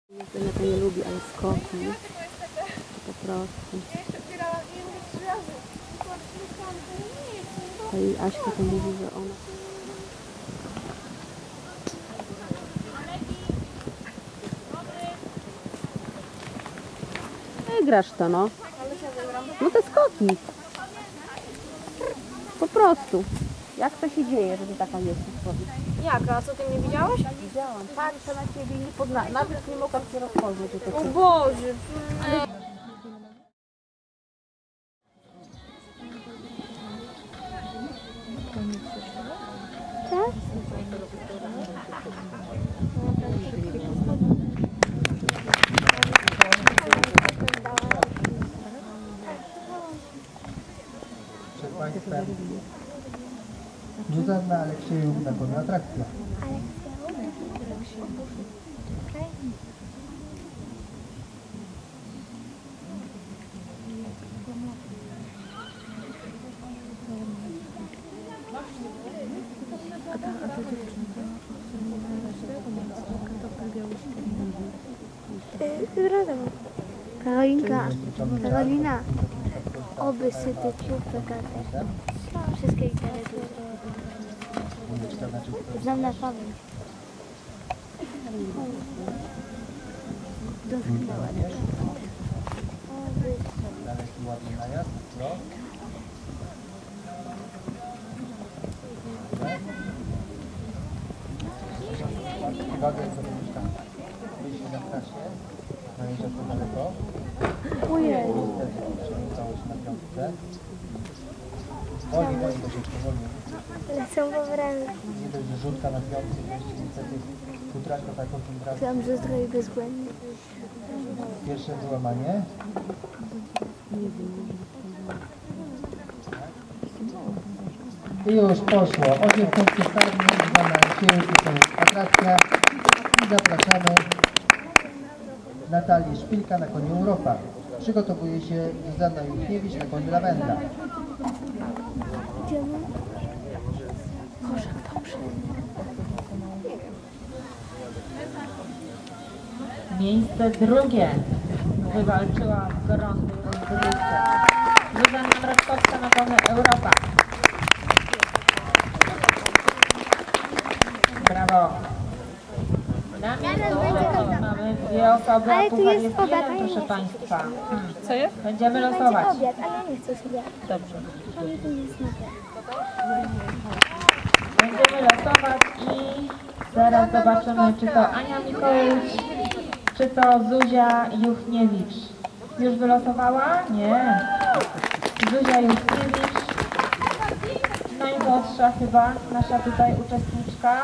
Ja to nie lubi, ale skoki. To po prostu. I Aśka to mówi, że ona... Grasz to, no. No te skoki. Po prostu. Jak to się dzieje, że ty taka jesteś? Jaka? A co ty mnie widziałeś? Widziałam. Patrzę na ciebie i nie poznałam. Nawet nie mogłam cię rozpoznać. Że to O Boże! Przed Państwem Zuzanna Aleksiejów na koniu atrakcja. Karolinka, Karolina, oby syty PKT. Wszystkie litery. Znam na pamięć. Daleki ładny najazd, no. Uwaga, co robisz tam? Wyjście na trasie, najeżdżasz to daleko. Ojej. Przemycało się na piątce. Wolniej, troszeczkę wolniej. Lecą po ręce. Nie dość, że rzutka na piątce, to jeszcze niestety futraka taką koncentrację. Chciałam, że zdrowie bezbłędnie. Pierwsze wyłamanie. I już poszło. 8 punktów karnych, 2 na siłę, to jest atrakcja. I zapraszamy Natalię Szpilka na koniu Europa. Przygotowuje się Zuzanna Juchniewicz na koniu Lawenda. Idziemy? Może kto przyjdzie? Miejsce drugie wywalczyła w gorącej rozgrywce Zuzanna Mraczkowska na koniu Europa. Brawo! Na miejscu trzecim mamy dwie osoby, a Ale tu puchar jest jest obiad, jeden, a ja proszę nie Państwa. Co jest? Będziemy Będzie losować. obiad, ale ja nie chcę sobie. Dobrze. Ale tu jest obiad. Będziemy losować i zaraz zobaczymy, czy to Ania Mikołajewicz, czy to Zuzia Juchniewicz. Już wylosowała? Nie. Zuzia Juchniewicz, najmłodsza chyba nasza tutaj uczestniczka.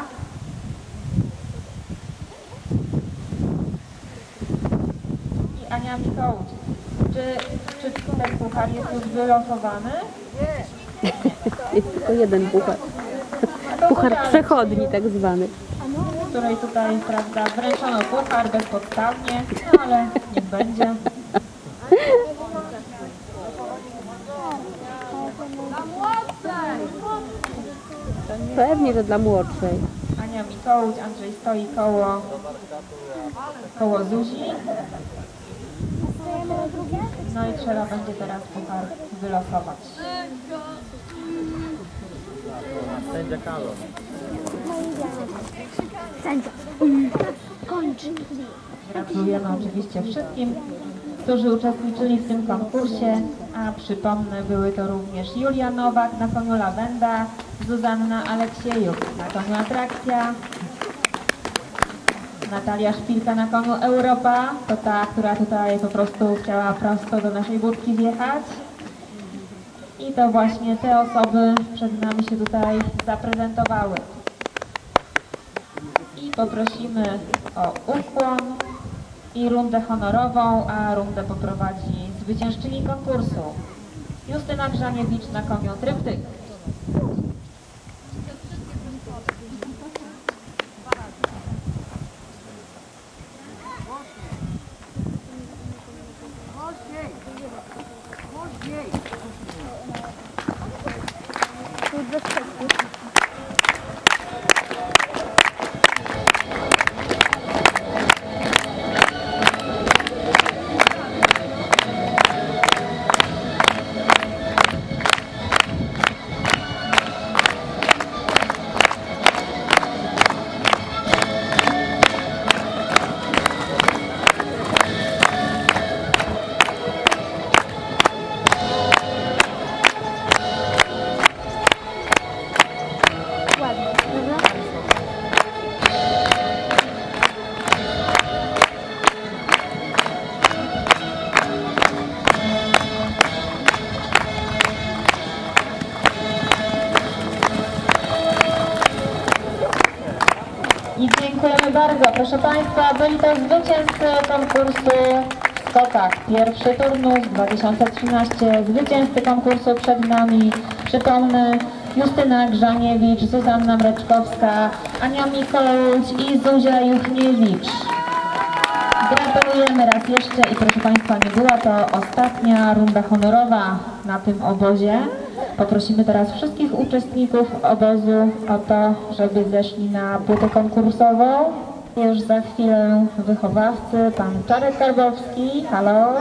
I Ania Mikołajewicz. Czy ten puchar jest już wylosowany? Jest tylko jeden puchar. Puchar przechodni tak zwany. Której tutaj, prawda, wręczono puchar bezpodstawnie, no ale niech będzie. Pewnie, że dla młodszej. Ania Mikołajewicz, Andrzej stoi koło Zuzi. No i trzeba będzie teraz puchar wylosować. Sędzia Karol. Sędzia. Kończy. Gratulujemy oczywiście wszystkim, którzy uczestniczyli w tym konkursie, a przypomnę, były to również Julia Nowak na koniu Lawenda, Zuzanna Aleksiejów na koniu Atrakcja, Natalia Szpilka na koniu Europa, to ta, która tutaj po prostu chciała prosto do naszej budki wjechać. I to właśnie te osoby przed nami się tutaj zaprezentowały. I poprosimy o ukłon i rundę honorową, a rundę poprowadzi zwyciężczyni konkursu Justyna Grzaniewicz na koniu Tryptyk. I dziękujemy bardzo. Proszę Państwa, byli to zwycięzcy konkursu w skokach. Pierwszy turnus 2013. Zwycięzcy konkursu przed nami. Przypomnę, Justyna Grzaniewicz, Zuzanna Mreczkowska, Ania Mikołaj i Zuzia Juchniewicz. Gratulujemy raz jeszcze i proszę Państwa, nie była to ostatnia runda honorowa na tym obozie. Poprosimy teraz wszystkich uczestników obozu o to, żeby zeszli na płytę konkursową. Już za chwilę wychowawcy, pan Czarek Karbowski, halo.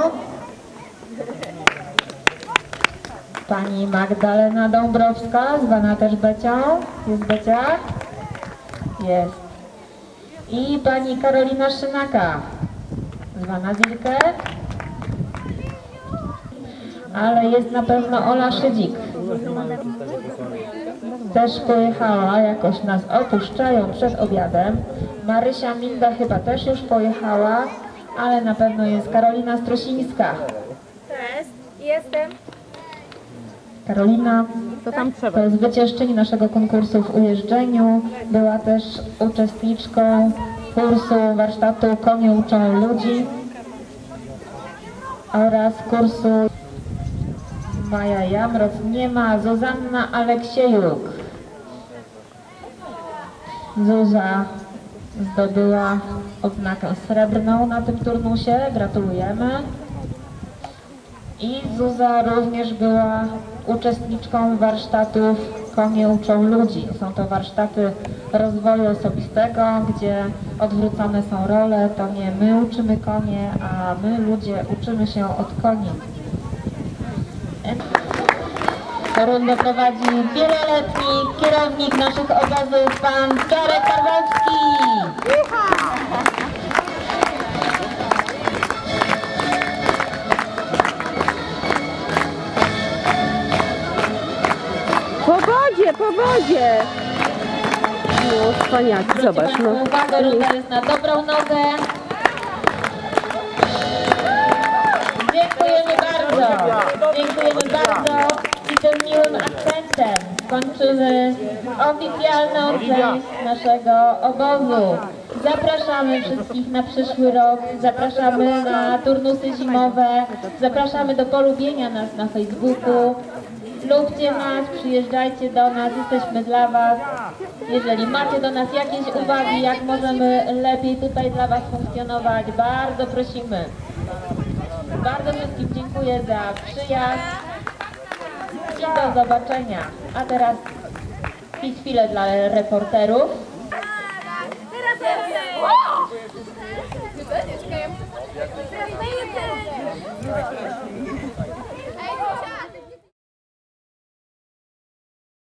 Pani Magdalena Dąbrowska, zwana też Becią. Jest Becia? Jest. I pani Karolina Szynaka, zwana Wilkę. Ale jest na pewno Ola Szydzik. Też pojechała, jakoś nas opuszczają przed obiadem. Marysia Minda chyba też już pojechała, ale na pewno jest Karolina Strusińska. Cześć, jestem. Karolina to jest zwyciężczyni naszego konkursu w ujeżdżeniu. Była też uczestniczką kursu warsztatu Konie uczą ludzi oraz kursu Maja Jamroc nie ma, Zuzanna Aleksiejuk. Zuza zdobyła odznakę srebrną na tym turnusie, gratulujemy. I Zuza również była uczestniczką warsztatów Konie uczą ludzi. Są to warsztaty rozwoju osobistego, gdzie odwrócone są role. To nie my uczymy konie, a my ludzie uczymy się od koni. Rundę prowadzi wieloletni kierownik naszych obozów, pan Czarek Karbowski. Po wodzie! No, wspaniaki, zobacz, no. Uwaga, runda jest na dobrą nogę. Dziękujemy bardzo. Dziękujemy bardzo. I tym miłym akcentem kończymy oficjalny odcinek naszego obozu. Zapraszamy wszystkich na przyszły rok, zapraszamy na turnusy zimowe, zapraszamy do polubienia nas na Facebooku. Lubcie nas, przyjeżdżajcie do nas, jesteśmy dla Was. Jeżeli macie do nas jakieś uwagi, jak możemy lepiej tutaj dla Was funkcjonować, bardzo prosimy. Bardzo wszystkim dziękuję za przyjazd i do zobaczenia. A teraz chwilę dla reporterów. Teraz